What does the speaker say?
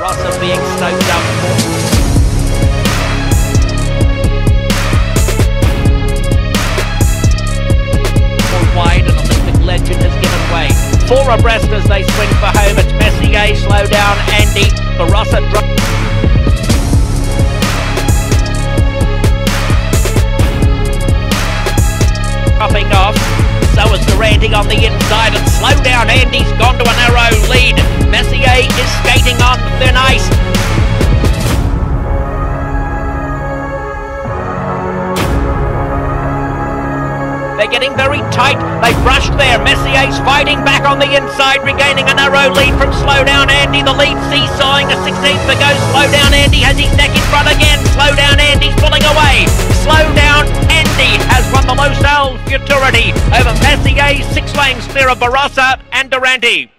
Barossa being stoked up. Wide, and Olympic legend has given way. 4 abreast as they swing for home. It's Messier, slow down, Andy. Barossa dropping off. So is Durante on the inside, and slow down, Andy's gone to a narrow lead. Messier is skating on thin ice. They're getting very tight. They brushed there. Messier's fighting back on the inside, regaining a narrow lead from slow down Andy. The lead seesawing a 16th to go. Slow down Andy has his neck in front again. Slow down Andy's pulling away. Slow down Andy has won the Los Al Futurity over Messier, 6 lengths clear of Barossa and Durante.